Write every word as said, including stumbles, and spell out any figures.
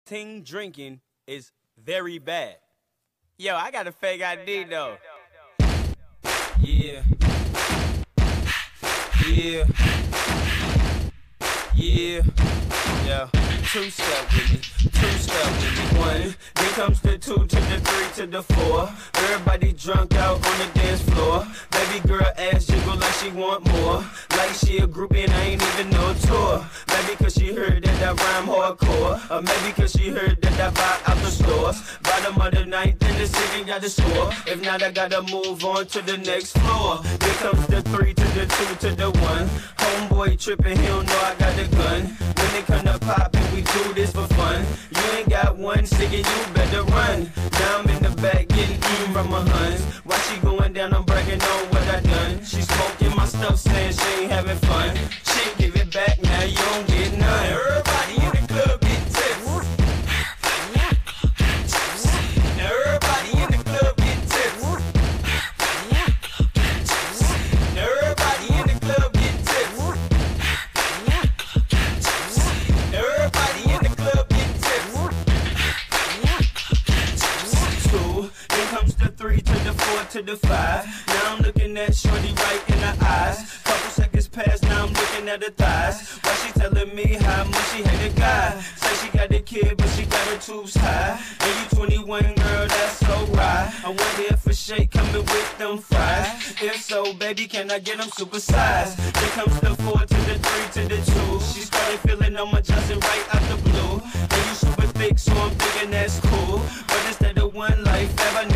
Ting drinking is very bad. Yo, I got a fake I D though. Yeah. Yeah. Yeah. Yeah. Two step with me. Two step with me. One. Then comes the two to the three to the four. Everybody drunk out on the dance floor. Baby girl ass jiggle like she want more. Like she a groupie and I ain't even no tour. Maybe cause she heard that I rhyme hardcore. Or maybe cause she heard that I buy out the stores. Bottom of the ninth in the city got the score. If not I gotta move on to the next floor. Here comes the three to the two to the one. Homeboy tripping, he don't know I got the gun. When it come to poppin', we do this for fun. You ain't got one cigarette, you better run. Now I'm in the back getting eaten from my huns. While she going down, I'm bragging on what I done. She smoking my stuff, saying she ain't having fun. She give it back, now you don't get none. Everybody in the club get tips. Now everybody in the club get tips. Now everybody in the club get tips. Now everybody in the club get tips. Two, then comes the three to the four to the five. Now I'm looking at shorty right in the eyes. Couple seconds pass, now I'm looking at her thighs. While she telling me how much she hate a guy. Say she got a kid, but she got her tubes high. And you twenty-one, girl, that's so right. I wonder if a shake coming with them fries. If so, baby, can I get them supersized? Then comes the four to the three to the two. She started feeling on my Johnson right out the blue. And you super thick, so I'm thinking that's cool. But instead of one life, have I